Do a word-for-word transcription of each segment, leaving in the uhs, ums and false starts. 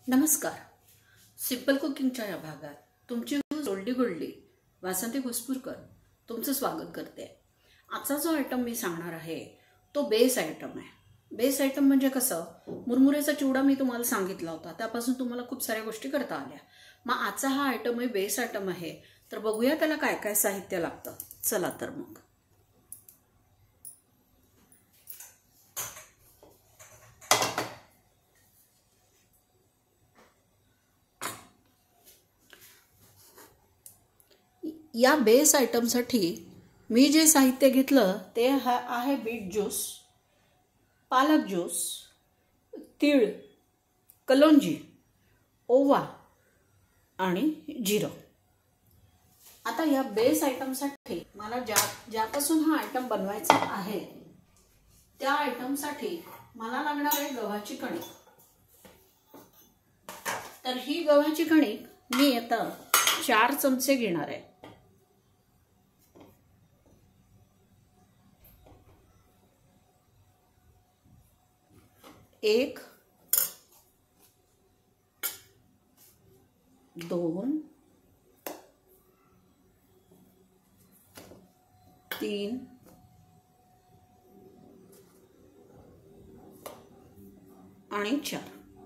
नमस्कार. सिंपल कुकिंगच्या या भागात तुमची जोल्डी गोल्डी वासंती घुसपूरकर तुमचं स्वागत करते. आजचा जो आयटम मी सांगणार आहे तो बेस आयटम आहे. बेस आयटम म्हणजे कसं, मुरमुऱ्याचा चिवडा मी तुम्हाला सांगितला होता, त्यापासून तुम्हाला खूप साऱ्या गोष्टी करता आल्या. मग आजचा हा आयटम आहे बेस आयटम आहे. तर बघूया त्याला काय काय साहित्य लागतं. चला तर मग. या बेस आयटमसाठी मी जे साहित्य घेतलं ते हा आहे बीट ज्यूस, पालक ज्यूस, तीळ, कलोंजी, ओवा आणि जिरं. आता या बेस आयटमसाठी मला ज्या ज्यापासून हा आयटम बनवायचा आहे त्या आयटमसाठी मला लागणार आहे गव्हाची कणिक. तर ही गव्हाची कणिक मी आता चार चमचे घेणार आहे. एक, दोन, तीन, आणि चार.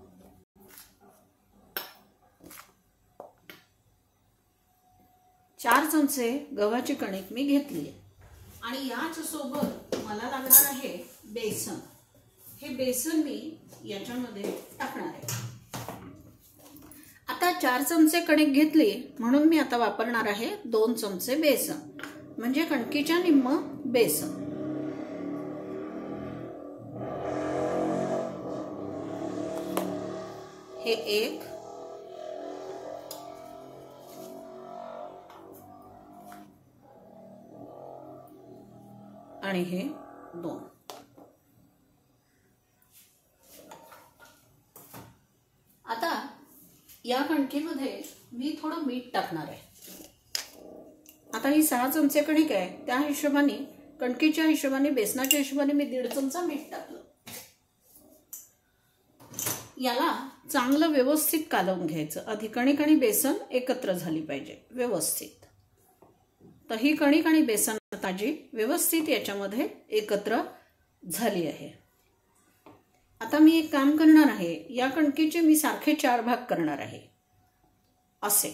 चार चमचे गव्हाची कणिक मी घेतली आणि याच सोबत मला लागणार आहे बेसन. हे बेसन मी याच्यामध्ये टाकणार आहे. आता चार चमचे कणिक घेतली म्हणून मी आता वापरणार आहे दोन चमचे बेसन, म्हणजे कणकीच्या निम्म बेसन. हे एक, आणि हे दोन. आता या कणकीमध्ये मी थोडं मीठ टाकणार आहे. आता ही सहा चमचे कणिक आहे, त्या हिशोबाने कणकीच्या हिशोबाने बेसनाच्या हिशोबाने मी दीड चमचा मीठ टाकलं. याला चांगलं व्यवस्थित कालवून घ्यायचं. आधी कणिक आणि बेसन एकत्र झाली पाहिजे व्यवस्थित. तर ही कणिक आणि बेसन ताजी व्यवस्थित याच्यामध्ये एकत्र झाली आहे. आता मी एक काम करणार आहे, या कणकीचे मी सारखे चार भाग करणार आहे असे,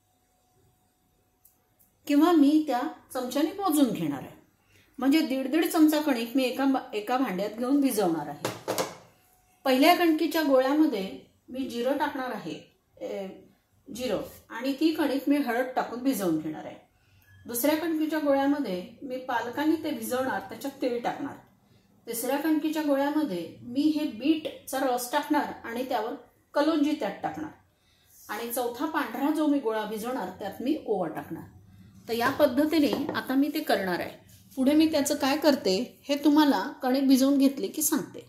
किंवा मी त्या चमच्याने मोजून घेणार आहे. म्हणजे दीड दीड चमचा कणिक मी एका एका भांड्यात घेऊन भिजवणार आहे. पहिल्या कणकीच्या गोळ्यामध्ये मी जिरं टाकणार आहे, जिरं, आणि ती कणिक मी हळद टाकून भिजवून घेणार आहे. दुसऱ्या कणकीच्या गोळ्यामध्ये मी पालकांनी ते भिजवणार, त्याच्यात तीळ टाकणार. तिसऱ्या कणकीच्या गोळ्यामध्ये मी हे बीटचा रस टाकणार आणि त्यावर कलोंजी त्यात टाकणार. आणि चौथा पांढरा जो मी गोळा भिजवणार त्यात मी ओवा टाकणार. तर या पद्धतीने आता मी ते करणार आहे. पुढे मी त्याचं काय करते हे तुम्हाला कणिक भिजवून घेतली की सांगते.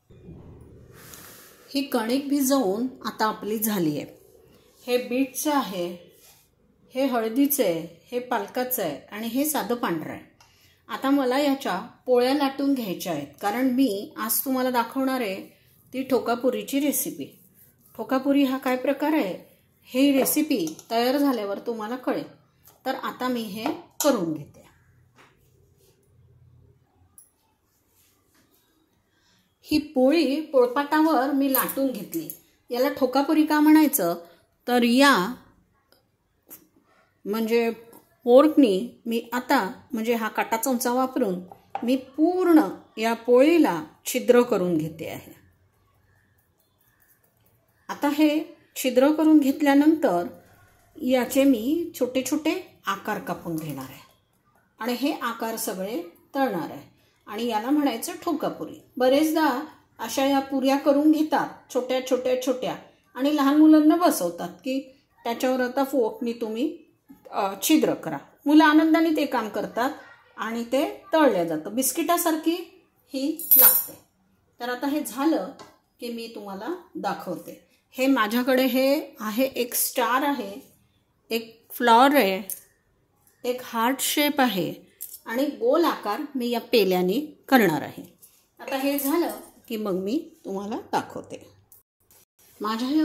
ही कणिक भिजवून आता आपली झाली आहे. हे बीटचं आहे, हे हळदीचं आहे, हे पालकाचं आहे, आणि हे साधं पांढरं आहे. आता मला याच्या पोळ्या लाटून घ्यायच्या आहेत, कारण मी आज तुम्हाला दाखवणार आहे ती ठोकापुरीची रेसिपी. ठोकापुरी हा काय प्रकार आहे हे रेसिपी तयार झाल्यावर तुम्हाला कळेल. तर आता मी हे करून घेते. ही पोळी पोळपाटावर मी लाटून घेतली. याला ठोकापुरी का म्हणायचं, तर या म्हणजे फोर्कनी मी आता म्हणजे हा काटा चमचा वापरून मी पूर्ण या पोळीला छिद्र करून घेते आहे. आता हे छिद्र करून घेतल्यानंतर याचे मी छोटे छोटे आकार कापून घेणार आहे आणि हे आकार सगळे तळणार आहे. आणि याला म्हणायचं ठोकापुरी. बरेचदा अशा या पुऱ्या करून घेतात छोट्या छोट्या छोट्या आणि लहान मुलांना बसवतात की त्याच्यावर आता फोर्कनी तुम्ही छिद्र करा. मुलं आनंदाने ते काम करतात आणि ते तळल्या जातं. बिस्किटासारखी ही लागते. तर आता हे झालं की मी तुम्हाला दाखवते. हे माझ्याकडे हे आहे, एक स्टार आहे, एक फ्लॉवर आहे, एक हार्ट शेप आहे, आणि गोल आकार मी या पेल्याने करणार आहे. आता हे झालं की मग मी तुम्हाला दाखवते. माझ्या या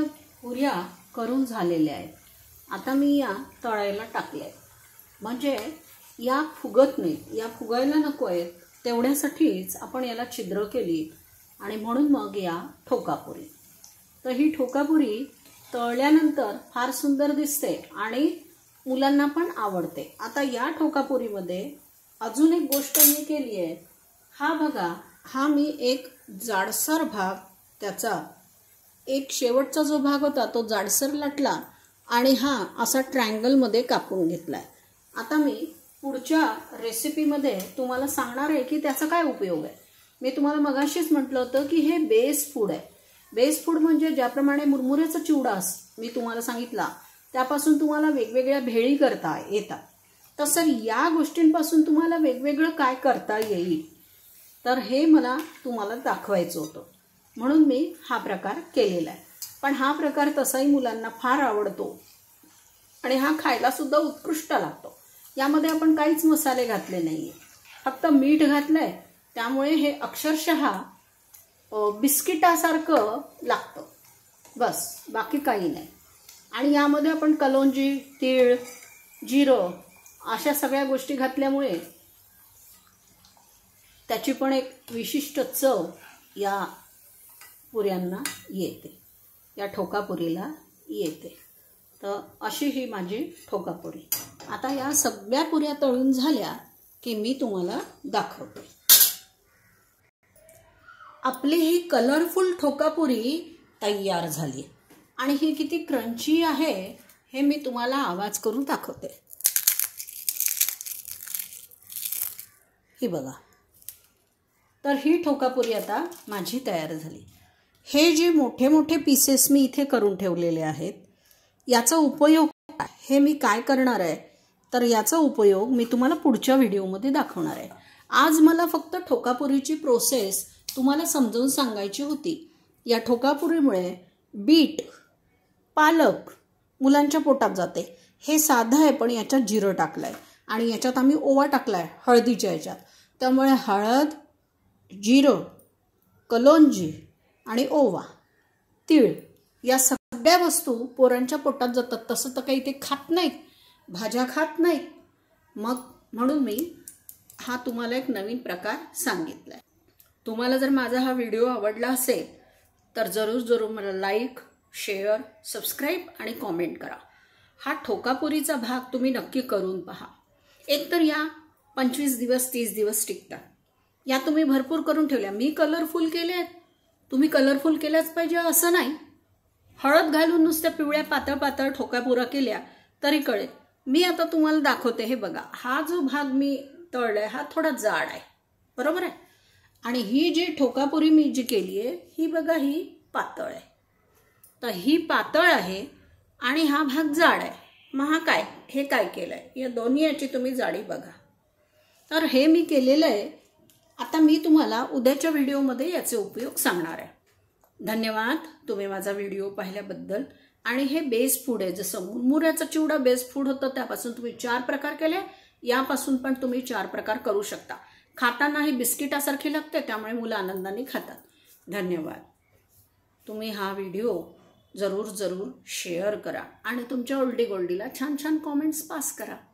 पुऱ्या करून झालेल्या आहेत. आता मी या तळायला टाकल्या आहेत. म्हणजे या फुगत नाहीत, या फुगायला नको आहेत तेवढ्यासाठीच आपण याला छिद्र केली आणि म्हणून मग या ठोकापुरी. तर ही ठोकापुरी तळल्यानंतर फार सुंदर दिसते आणि मुलांना पण आवडते. आता या ठोकापुरीमध्ये अजून एक गोष्ट मी केली आहे. हा बघा, हा मी एक जाडसर भाग, त्याचा एक शेवटचा जो भाग होता तो जाडसर लाटला आणि हा असा ट्रायंगलमध्ये कापून घेतला आहे. आता मी पुढच्या रेसिपीमध्ये तुम्हाला सांगणार आहे की त्याचा काय उपयोग आहे. मी तुम्हाला मगाशीच म्हटलं होतं की हे बेस फूड आहे. बेस फूड म्हणजे ज्याप्रमाणे मुरमुऱ्याचा चिवडा मी तुम्हाला सांगितला त्यापासून तुम्हाला वेगवेगळ्या भेळी करता येतात, तसं या गोष्टींपासून तुम्हाला वेगवेगळं काय करता येईल. तर हे मला तुम्हाला दाखवायचं होतं म्हणून मी हा प्रकार केलेला आहे. पण हा प्रकार तसाही मुलांना फार आवडतो आणि हा खायला सुद्धा उत्कृष्ट लागतो. यामध्ये आपण काहीच मसाले घातले नाहीये, फक्त मीठ घातलंय, त्यामुळे हे अक्षरशः बिस्किटासारखं लागतं, बस बाकी काही नाही. आणि यामध्ये आपण कलोंजी, तीळ, जिरं अशा सगळ्या गोष्टी घातल्यामुळे त्याची पण एक विशिष्ट चव या पुऱ्यांना येते, या ठोकापुरीला येते. तर अशी ही माझी ठोकापुरी. आता या सगळ्या पुऱ्या तळून झाल्या की मी तुम्हाला दाखवते. आपली ही कलरफुल ठोकापुरी तयार झाली आणि ही किती क्रंची आहे हे मी तुम्हाला आवाज करून दाखवते. ही बघा. तर ही ठोकापुरी आता माझी तयार झाली. हे जे मोठे मोठे पीसेस मी इथे करून ठेवलेले आहेत याचा उपयोग हे मी काय करणार आहे, तर याचा उपयोग मी तुम्हाला पुढच्या व्हिडिओमध्ये दाखवणार आहे. आज मला फक्त ठोकापुरीची प्रोसेस तुम्हाला समजावून सांगायची होती. या ठोकापुरीमुळे बीट, पालक मुलांच्या पोटात जाते. हे साधं आहे पण याच्यात जिरं टाकलं आहे आणि याच्यात आम्ही ओवा टाकला आहे हळदीच्या याच्यात. त्यामुळे हळद, जिरं, कलोंजी आणि ओवा, तीळ या सगळ्या वस्तू पोरांच्या पोटात जातात. तसं तर काही ते खात नाहीत, भाज्या खात नाहीत. मग म्हणून मी हा तुम्हाला एक नवीन प्रकार सांगितला आहे. तुम्हाला जर माझा हा व्हिडिओ आवडला असेल तर जरूर जरूर मला लाईक, शेअर, सबस्क्राईब आणि कॉमेंट करा. हा ठोकापुरीचा भाग तुम्ही नक्की करून पहा. एकतर या पंचवीस दिवस तीस दिवस टिकतात. या तुम्ही भरपूर करून ठेवल्या. मी कलरफुल केले आहेत, तुम्ही कलरफुल केल्याच पाहिजे असं नाही. हळद घालून नुसत्या पिवळ्या पातळ पातळ ठोकापुरा केल्या तरी कळेल. मी आता तुम्हाला दाखवते. हे बघा, हा जो भाग मी तळलाय हा थोडा जाड आहे, बरोबर आहे. आणि ही जी ठोकापुरी मी जी केली आहे ही बघा, ही पातळ आहे. तर ही पातळ आहे आणि हा भाग जाड आहे. मग हा काय, हे काय केलंय, या दोन्ही याची तुम्ही जाडी बघा. तर हे मी केलेलं आहे. आता मी तुम्हाला उद्याच्या व्हिडिओमध्ये याचे उपयोग सांगणार आहे. धन्यवाद तुम्ही माझा व्हिडिओ पाहिल्याबद्दल. आणि हे बेस फूड आहे. जसं मुरमुऱ्याचा चिवडा बेस फूड होतं त्यापासून तुम्ही चार प्रकार केले, यापासून पण तुम्ही चार प्रकार करू शकता. खाताना ही बिस्किटासारखी लागते, त्यामुळे मुलं आनंदाने खातात. धन्यवाद. तुम्ही हा व्हिडिओ जरूर जरूर शेअर करा आणि तुमच्या ओल्डी गोल्डीला छान छान कॉमेंट्स पास करा.